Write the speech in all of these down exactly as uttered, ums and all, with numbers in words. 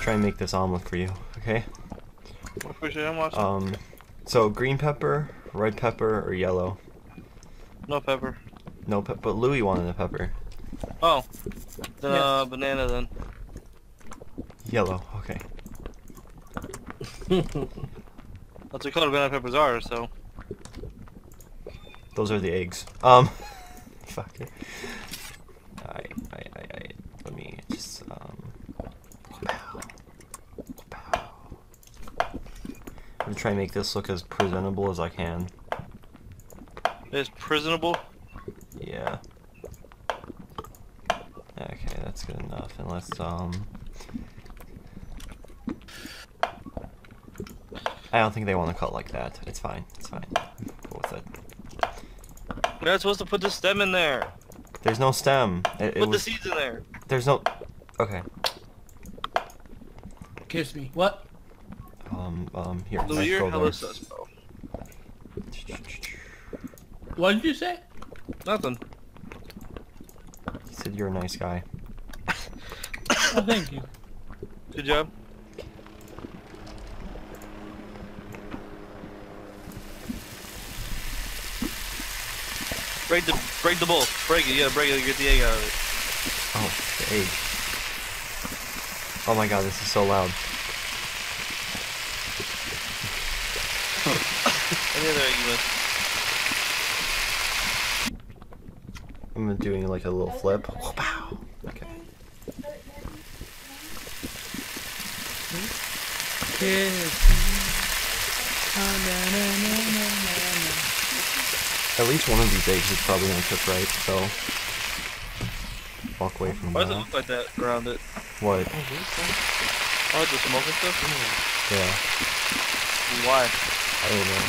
try and make this omelet for you, okay? What fish am I watching? Um, so green pepper, red pepper, or yellow? No pepper. No pepper, but Louis wanted a pepper. Oh, then Yes. uh, banana then. Yellow, okay. That's what color banana peppers are, so. Those are the eggs. Um, fuck it. Alright, alright, alright, alright. Let me just, um... I'm gonna try and make this look as presentable as I can. It's prisonable. Yeah. Okay, that's good enough. And let's, um... I don't think they want to cut like that. It's fine. It's fine. Go with it. You're not supposed to put the stem in there. There's no stem. It, it Put was, the seeds in there. There's no... Okay. Kiss me. What? Um, um, here. Louis, let's you're go hella there. sus, bro. What did you say? Nothing. He said you're a nice guy. Oh, thank you. Good job. Break the break the bowl. Break it. You gotta break it to get the egg out of it. Oh, the egg. Oh my god, this is so loud. Any other egg you missed? I'm doing like a little flip. Wow. Okay. Kiss At least one of these eggs is probably gonna cook right, so walk away from Why does it that. look like that around it? What? Oh, the smoke and stuff? Yeah, Why? I don't know.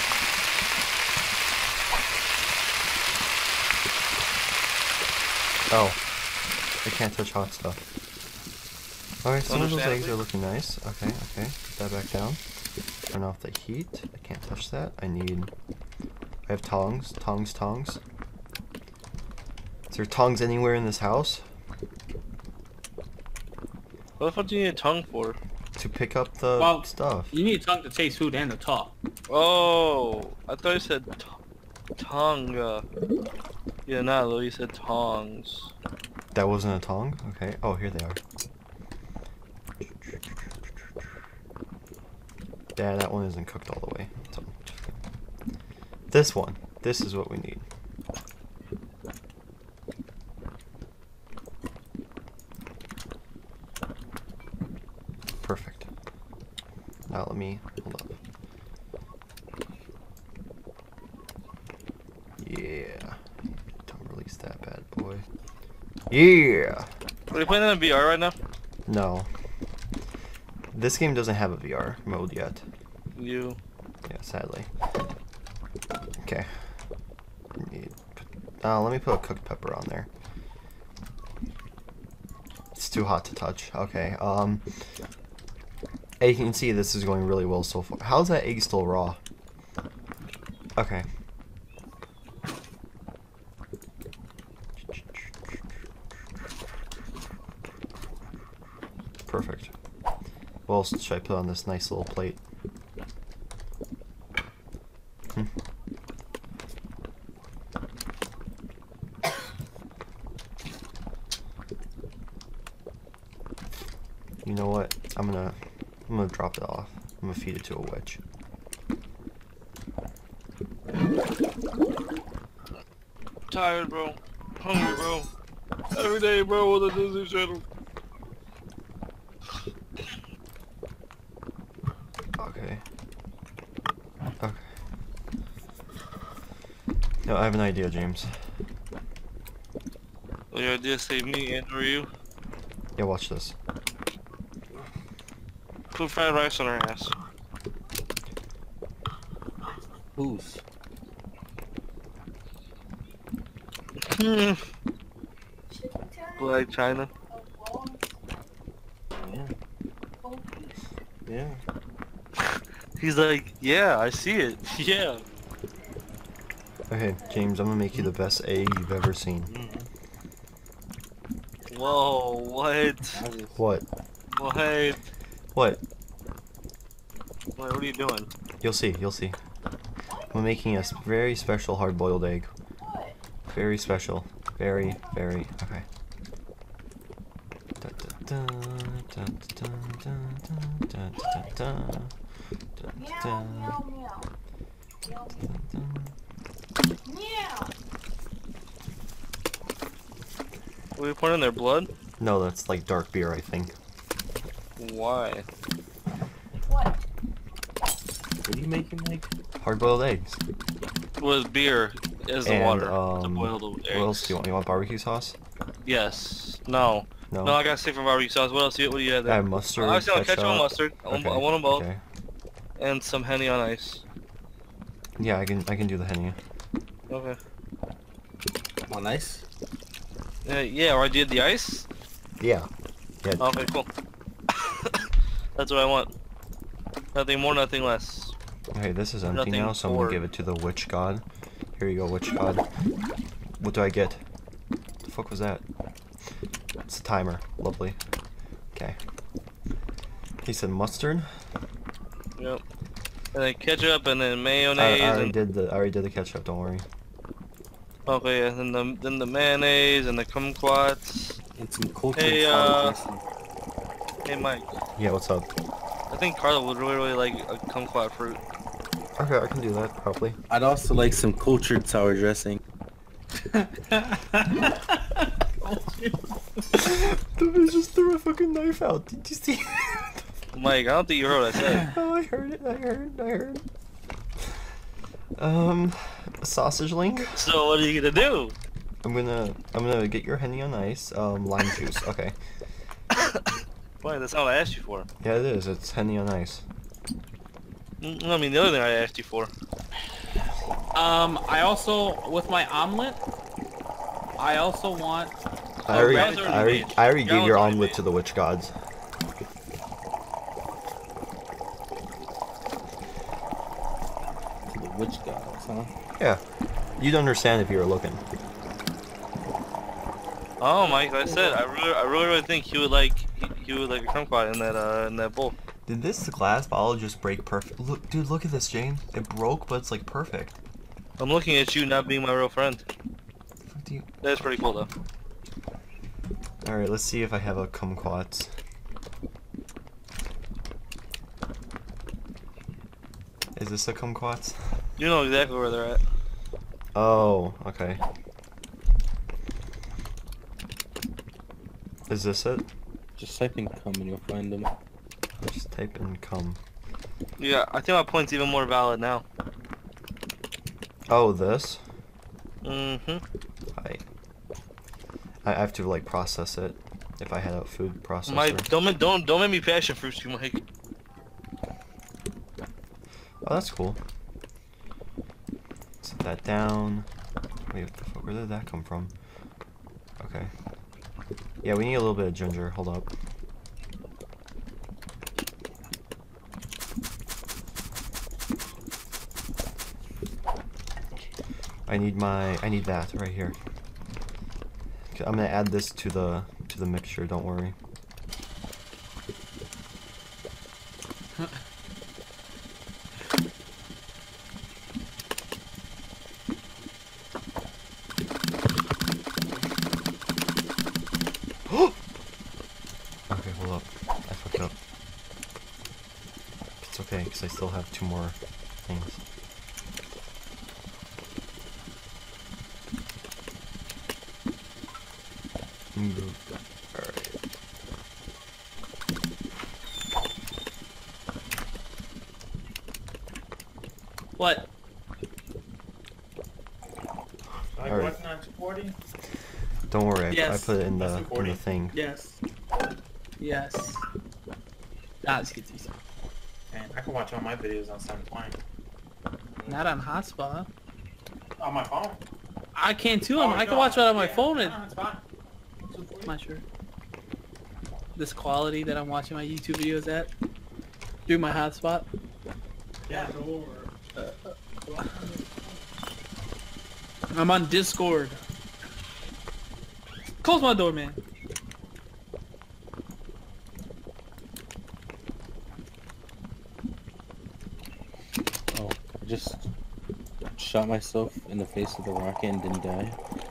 Oh, I can't touch hot stuff. Alright, some of those eggs are looking nice. Okay, okay, put that back down. Turn off the heat. I can't touch that. I need... I have tongs. Tongs, tongs. Is there tongs anywhere in this house? What the fuck do you need a tongue for? To pick up the Well, stuff. You need a tongue to taste food and to talk. Oh, I thought you said t tongue. Uh, yeah, nah, Lou, you said tongs. That wasn't a tong? Okay. Oh, here they are. Yeah, that one isn't cooked all the way. So, this one. This is what we need. Perfect. Now let me hold up. Yeah. Don't release that bad boy. Yeah. Are you playing that in V R right now? No. This game doesn't have a V R mode yet. You. Yeah, sadly. Okay. Need, uh, let me put a cooked pepper on there. It's too hot to touch. Okay. Um. As you can see, this is going really well so far. How's that egg still raw? Okay. Perfect. What else should I put on this nice little plate? Hmm. You know what? I'm gonna I'm gonna drop it off. I'm gonna feed it to a wedge. Tired, bro. Hungry, bro. Every day, bro, with a Disney Channel. Okay. Okay. No, I have an idea, James. Well, your idea save me and or you. Yeah, watch this. Put fried rice on her ass. Who's? Hmm. Black China. Yeah. Yeah. He's like, yeah, I see it. Yeah. Okay, James, I'm gonna make you the best egg you've ever seen. Whoa, what? What? What? What? Wait, what are you doing? You'll see, you'll see. I'm making a s- very special hard-boiled egg. Very special. Very, very, okay. Dun, dun, dun, dun, dun, dun, dun, dun, dun, dun, Meow, dun, meow, meow. Meow, dun, dun. meow. Were you pouring in their blood? No, that's like dark beer, I think. Why? What? What are you making, Mike? Hard-boiled eggs. Was beer as the And, water to um, boil the what eggs. else do you want? You want barbecue sauce? Yes. No. No. No, I got steak from barbecue sauce. What else? Do you, what do you have I there? have mustard, I still ketchup. ketchup and mustard. I want, I Okay, want them both. okay. And some Henny on ice. Yeah, I can I can do the Henny. Okay. Oh, nice. Uh, yeah, or I did the ice? Yeah. Yeah. Okay, cool. That's what I want. Nothing more, nothing less. Okay, this is empty Nothing now, so I'm gonna forward. give it to the witch god. Here you go, witch god. What do I get? The fuck was that? It's a timer. Lovely. Okay. He said mustard. Yep. And then ketchup and then I, mayonnaise I already and did the I already did the ketchup. Don't worry. okay, yeah, then the then the mayonnaise and the kumquats. And some cultured Hey, salad uh, dressing. Hey Mike, Yeah, what's up? I think Carla would really really like a kumquat fruit. Okay, I can do that probably. I'd also like some cultured sour dressing. The bitch just threw a fucking knife out. Did you see? Mike, I don't think you heard what I said. Oh, I heard it. I heard. I heard. Um, sausage link. So what are you gonna do? I'm gonna I'm gonna get your Henny on ice. Um, lime juice. Okay. Why? That's not what I asked you for. Yeah, it is. It's Henny on ice. Mm, I mean, the other thing I asked you for. Um, I also, with my omelet, I also want... I already, Gallon's I already already, made. I already gave Gallon's your already omelet made. to the witch gods. To the witch gods, huh? Yeah. You'd understand if you were looking. Oh, Mike, like I said, I really, I really, really think he would like, he, he would like a kumquat in that, uh, in that bowl. Did this glass bottle just break perfect? Look, dude, look at this, Jane. It broke, but it's like perfect. I'm looking at you not being my real friend. Fuck do you- That's pretty cool though. All right, let's see if I have a kumquats. Is this a kumquats? You know exactly where they're at. Oh, okay. Is this it? Just type in cum and you'll find them. Just type in cum. Yeah, I think my point's even more valid now. Oh, this? Mm-hmm. I I have to like process it. If I had a food processor. Mike, don't ma- don't don't make me passion fruit you, Mike. Oh, that's cool. Set that down. Wait, what the fuck? Where did that come from? Okay. Yeah, we need a little bit of ginger. Hold up. I need my. I need that right here. Okay, I'm gonna add this to the to the mixture. Don't worry. Okay, hold up. I fucked up. It's okay, because I still have two more things. Alright. What? Like Alright. what's not supporting? Don't worry, I, I Yes. put it in the, That's in the recording. thing. Yes. Yes. Ah, let's get these. Man, I can watch all my videos on seven twenty. Not on hotspot. On my phone. I can too. Oh, I can no, watch it on my yeah, phone and no, it's fine. It's good for you. I'm not sure. This quality that I'm watching my YouTube videos at through my hotspot. Yeah. I'm on Discord. Close my door, man. I just shot myself in the face with a rocket and didn't die.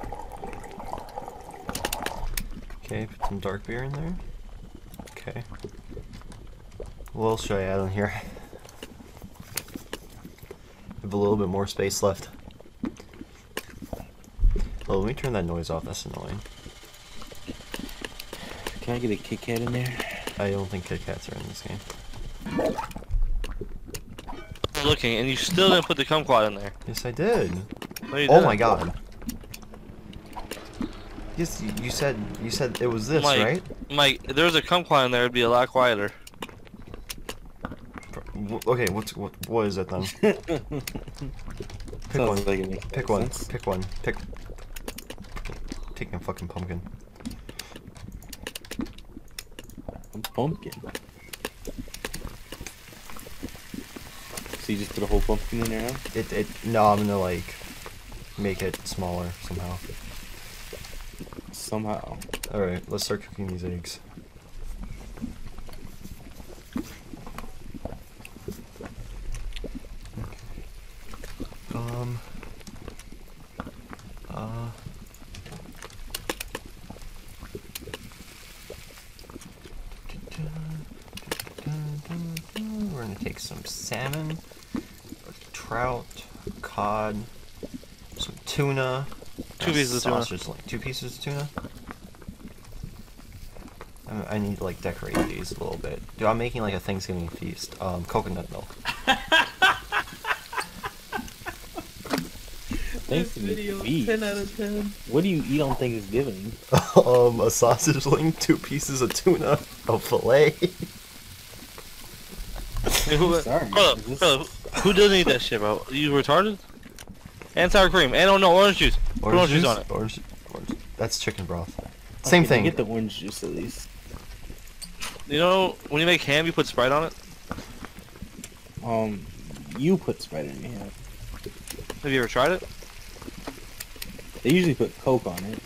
Okay, put some dark beer in there. Okay. What else should I add on here? I have a little bit more space left. Oh, let me turn that noise off, that's annoying. Can I get a Kit Kat in there? I don't think Kit Kats are in this game. Looking, and you still didn't put the kumquat in there. Yes, I did. No, you Oh didn't. my god. Yes, you, you said you said it was this, Mike, right? Mike, if there was a kumquat in there, it'd be a lot quieter. W- Okay, what's what? What is it then? Pick Sounds one. like it makes Pick one. sense. Pick one. Pick. Take a fucking pumpkin. Pumpkin. So you just put a whole pumpkin in there now? It it no, I'm gonna like make it smaller somehow. Somehow. All right, let's start cooking these eggs. Um. Uh. We're gonna take some salmon, trout, cod, some tuna. Two pieces of tuna. sausage link. Two pieces of tuna. I, I need to like decorate these a little bit. Dude, I'm making like a Thanksgiving feast. Um, coconut milk. This Thanksgiving video, feast. ten out of ten. What do you eat on Thanksgiving? um, a sausage link, two pieces of tuna, a fillet. Hey, who, Sorry, hold up, is this- hold up. Who doesn't eat that shit, bro? You retarded? And sour cream. And oh no, orange juice. Put orange juice on it. Orange, orange. That's chicken broth. Same Okay, thing. Get the orange juice at least. You know, when you make ham, you put Sprite on it? Um, you put Sprite in your hand. Have you ever tried it? They usually put Coke on it.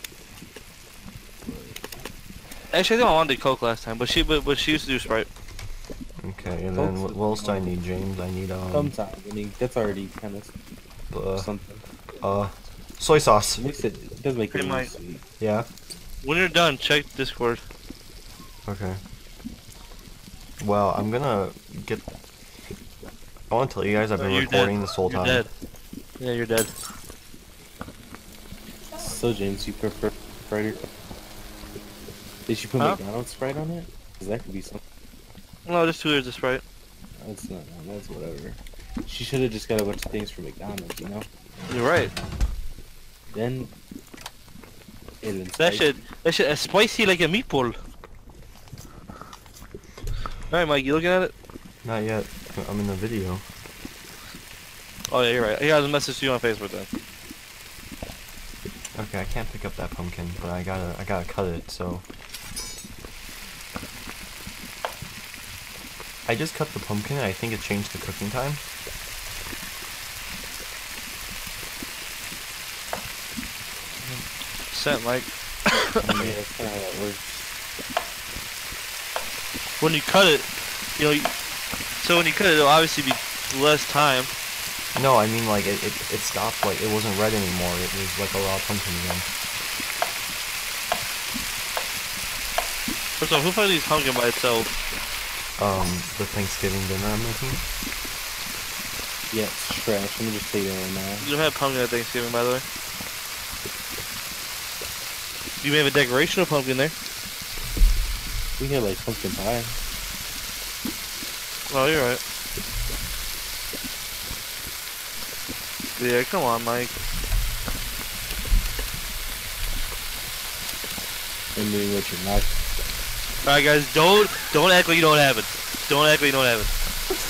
Actually, I think I wanted Coke last time, but she but, but she used to do Sprite. Okay, and then what, what else do I need, James? I need um, Sometimes. I mean, that's already kind of uh, something. uh, soy sauce. It makes it, it does make it Hey, really Mike. sweet. Yeah. When you're done, check Discord. Okay. Well, I'm gonna get. I want to tell you guys I've Oh, been you're recording dead. this whole You're time. dead. Yeah, you're dead. So, James, you prefer Sprite or Coke? Did you put Huh? McDonald's Sprite on it? Because that could be something. No, just two years of Sprite. That's not, that's whatever. She should have just got a bunch of things from McDonald's, you know? You're right. Then. It'd been That spicy. shit, that shit is spicy like a meatball. Alright, Mike, you looking at it? Not yet. I'm in the video. Oh yeah, you're right. He has a message to you on Facebook then. Okay, I can't pick up that pumpkin, but I gotta, I gotta cut it. So. I just cut the pumpkin. And I think it changed the cooking time. Sent, Mike. Yeah, that's kind of how that works. When you cut it, you know, you, so when you cut it, it'll obviously be less time. No, I mean like it, it, it stopped. Like it wasn't red anymore. It was like a raw pumpkin again. First off, who finds these pumpkin by itself? Um, the Thanksgiving dinner I'm making. Yeah, it's trash. Let me just tell you that right now. You don't have pumpkin at Thanksgiving, by the way. You may have a decoration of pumpkin there. We had like pumpkin pie. Oh, you're right. Yeah, come on, Mike. And doing what you're not. Alright, guys, don't don't act like you don't have it. Don't act like you don't have it.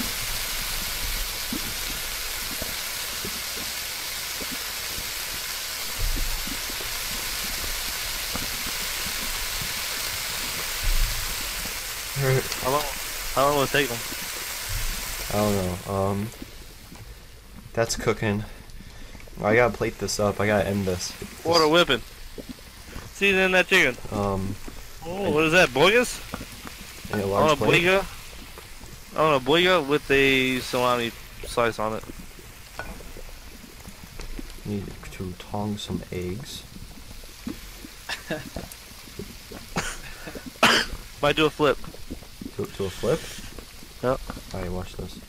How long? How long will it take them? I don't know. Um, that's cooking. I gotta plate this up. I gotta end this. Water This- whipping. Seasoning that chicken. Um, Oh, what is that? Boigas? in a I large want a plate. boiga. I want a boiga with a salami slice on it. Need to tong some eggs. Might do a flip. To, to a flip? Yep. Alright, watch this.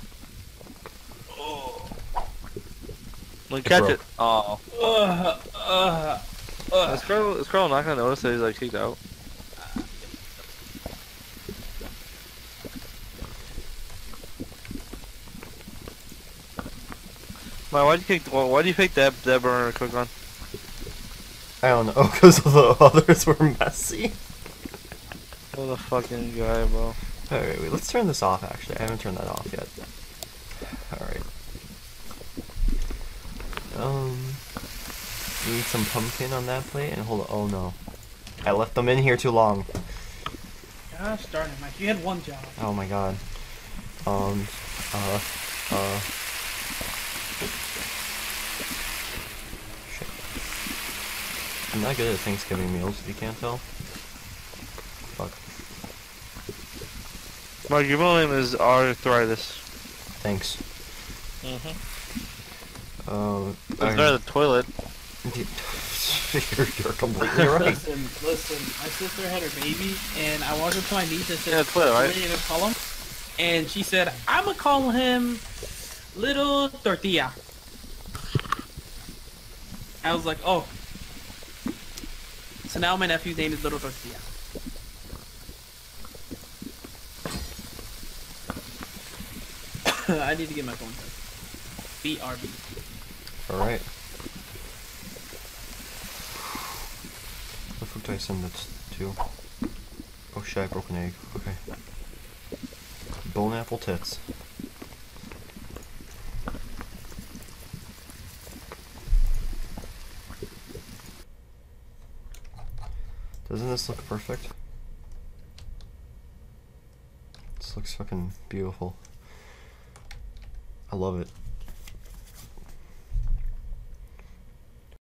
Like, catch broke. it. Oh. Uh, uh, uh. Is Carl, is Carl not gonna notice that he's like kicked out? Man, why do you kick? Why do you pick that that burner quick on? I don't know, because the others were messy. What a fucking guy, bro. Alright, wait, let's turn this off actually. I haven't turned that off yet. Alright. Um, need some pumpkin on that plate and hold on. Oh no. I left them in here too long. Gosh darn it, Mike. You had one job. Oh my god. Um, uh, uh. Shit. I'm not good at Thanksgiving meals, if you can't tell. Fuck. Mark, your middle name is Arthritis. Thanks. Mm-hmm. Um, It's I- better than toilet. you're, you're completely right. Listen, listen. My sister had her baby, and I walked up to my niece and said, Yeah, Twitter, right? "What are you gonna call him?" And she said, "I'm gonna call him Little Tortilla." I was like, "Oh." So now my nephew's name is Little Tortilla. I need to get my phone test. B R B. Alright. What the fuck did I send that to? Oh shit, I broke an egg. Okay. Bone apple tits. Doesn't this look perfect? This looks fucking beautiful. I love it.